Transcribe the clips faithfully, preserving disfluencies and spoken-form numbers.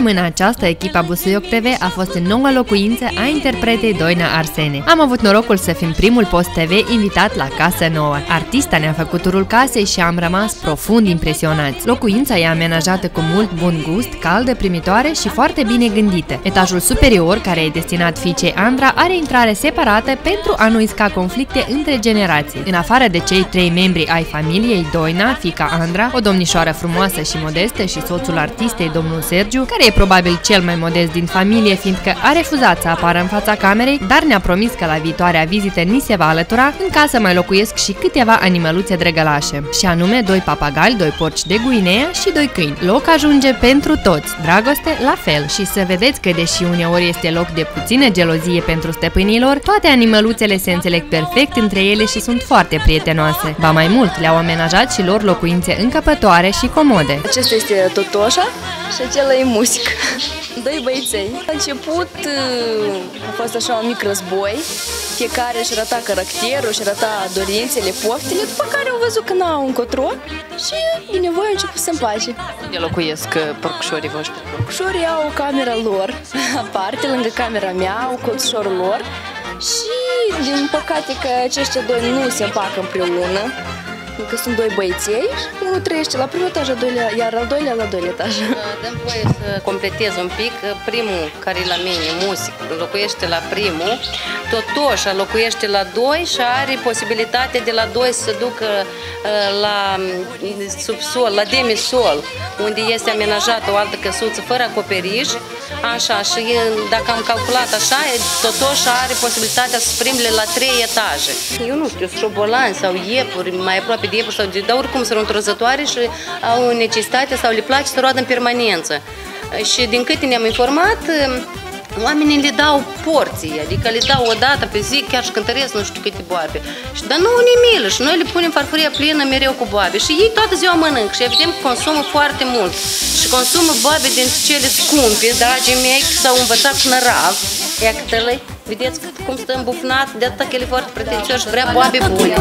Săptămâna aceasta, echipa Busuioc T V a fost în noua locuință a interpretei Doina Arsene. Am avut norocul să fim primul post T V invitat la casă nouă. Artista ne-a făcut turul casei și am rămas profund impresionați. Locuința e amenajată cu mult bun gust, caldă, primitoare și foarte bine gândită. Etajul superior, care e destinat fiicei Andra, are intrare separată pentru a nu isca conflicte între generații. În afară de cei trei membri ai familiei, Doina, fiica Andra, o domnișoară frumoasă și modestă, și soțul artistei, domnul Sergiu, care e probabil cel mai modest din familie, fiindcă a refuzat să apară în fața camerei, dar ne-a promis că la viitoarea vizită ni se va alătura. În casă mai locuiesc și câteva animăluțe drăgălașe, și anume doi papagali, doi porci de Guinea și doi câini. Loc ajunge pentru toți, dragoste la fel. Și să vedeți că, deși uneori este loc de puțină gelozie pentru stăpânilor, toate animăluțele se înțeleg perfect între ele și sunt foarte prietenoase. Ba mai mult, le-au amenajat și lor locuințe încăpătoare și comode. Acesta este Totoșa și acela e Music. Doi băieței. La început a fost așa un mic război, fiecare își arăta caracterul, își arăta dorințele, poftele, după care au văzut că n-au încotro și binevoie au început să împace. Unde locuiesc porcușorii voștri? Porcușorii au o camera lor aparte, lângă camera mea, au colțușorul lor și din păcate că aceștia doi nu se împacă împreună. Că sunt doi băieței, unul trăiește la primul etaj, iar al doilea la doilea etaj. Dăm voie să completez un pic. Primul, care e la mine, Music, locuiește la primul, Totoșa locuiește la doi și are posibilitatea de la doi să se ducă la subsol, la demisol, unde este amenajată o altă căsuță fără acoperiș. Așa, și dacă am calculat așa, Totoșa are posibilitatea să sprimble la trei etaje. Eu nu știu, șobolani sau iepuri, mai aproape de iepuri, sau de, dar oricum sunt întrozătoare și au necesitate sau le place să roadă în permanență. Și din câte ne-am informat, oamenii le dau porții, adică le dau o dată pe zi, chiar și cântăresc nu știu câte boabe. Și, dar nu ne milă și noi le punem farfuria plină mereu cu boabe și ei toată ziua mănânc și evident consumă foarte mult. Și consumă boabe din cele scumpe, dragii mei, s-au învățat nărav. Ia câtele, vedeți cum stă îmbufnat, de atât că el e foarte pretențios și vrea boabe bune.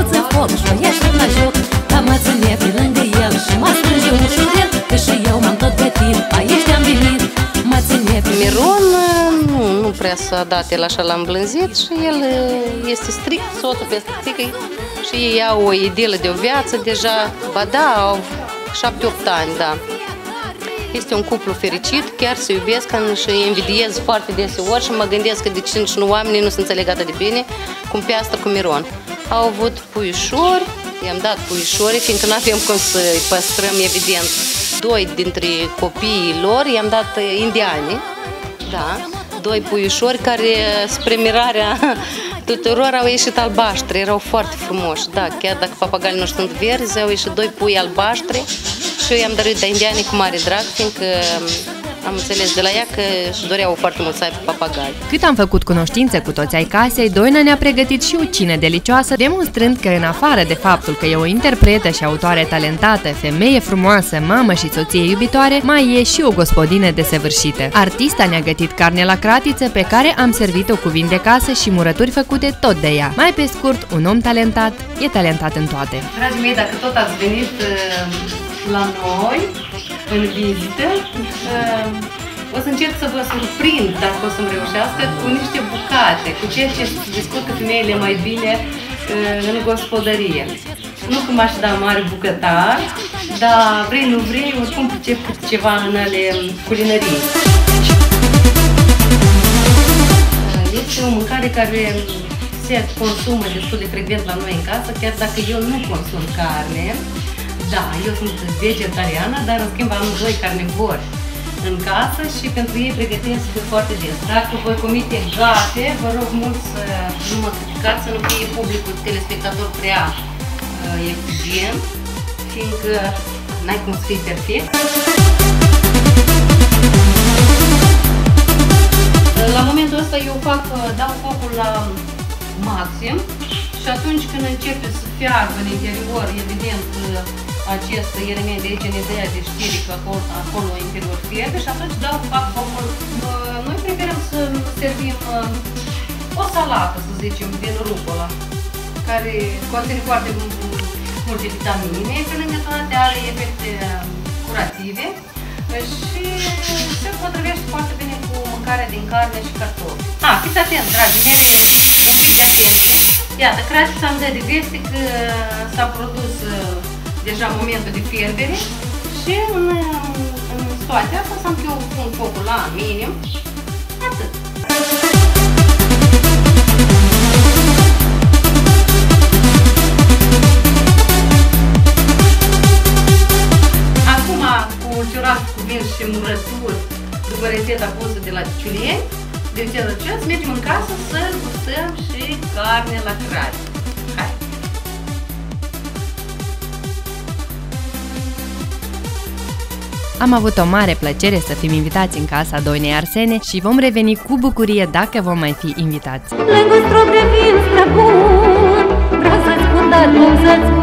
Miron nu, nu prea s-a dat el așa la îmblânzit și el este strict, soțul peste țică și ei au o idilă de o viață deja, ba da, au șapte opt ani, da. Este un cuplu fericit, chiar se iubesc și îi invidiez foarte deseori și mă gândesc că de ce nici nu oamenii nu se înțeleg atât de bine cum Piastră cu Miron. Au avut puișori, i-am dat puișori, fiindcă nu avem cum să-i păstrăm, evident. Doi dintre copiii lor i-am dat indiani, da, doi puișori care, spre mirarea tuturor, au ieșit albaștri, erau foarte frumoși, da, chiar dacă papagalii nu sunt verzi, au ieșit doi pui albaștri și eu i-am dăruit de indiani cu mare drag, fiindcă am înțeles de la ea că își doreau foarte mult să aibă papagali. Cât am făcut cunoștință cu toți ai casei, Doina ne-a pregătit și o cină delicioasă, demonstrând că, în afară de faptul că e o interpretă și autoare talentată, femeie frumoasă, mamă și soție iubitoare, mai e și o gospodină desăvârșită. Artista ne-a gătit carne la cratiță, pe care am servit-o cu vin de casă și murături făcute tot de ea. Mai pe scurt, un om talentat e talentat în toate. Dragii mei, dacă tot ați venit la noi în vizită, o să încerc să vă surprind, dacă o să-mi reușească, cu niște bucate, cu ceea ce descurcă femeile mai bine în gospodărie. Nu că m-aș da mare bucătar, dar vrei, nu vrei, oricum pricep ceva în ale culinării. Este o mâncare care se consumă destul de frecvent la noi în casă, chiar dacă eu nu consum carne. Da, eu sunt vegetariană, dar în schimb am doi carnivori în casă și pentru ei pregătesc foarte des. Dacă voi comite gafe, vă rog mult să nu mă criticați, să nu fie publicul telespectator prea uh, exigent, fiindcă n-ai cum să fii perfect. La momentul ăsta eu fac, dau focul la maxim și atunci când începe să fiarbă în interior, evident, acest iermen de aici ne dă de știri că acolo, acolo în interior fierbe și atunci dau, fac focul. Noi preferăm să servim o salată, să zicem, din rucola, care conține foarte multe vitamine, pe lângă toate are efecte curative. și se potrivește foarte bine cu mâncarea din carne și cartofi. Ah, fiți atenți, dragii mei, un pic de atenție. Iată, creați să am dat de veste că s-a produs deja momentul de fierbere și în, în situația asta să-mi eu pun focul la minim. Atât. Acum, cu ciurași cu vin și murături, după rețeta pusă de la ciulieni, de viteză aceasta, mergem în casă să gustăm și carne la craj. Hai! Am avut o mare plăcere să fim invitați în casa doinei Arsene și vom reveni cu bucurie dacă vom mai fi invitați. Lângă strop de vin străbun, vreau să-ți spun, dar nu să-ți spun.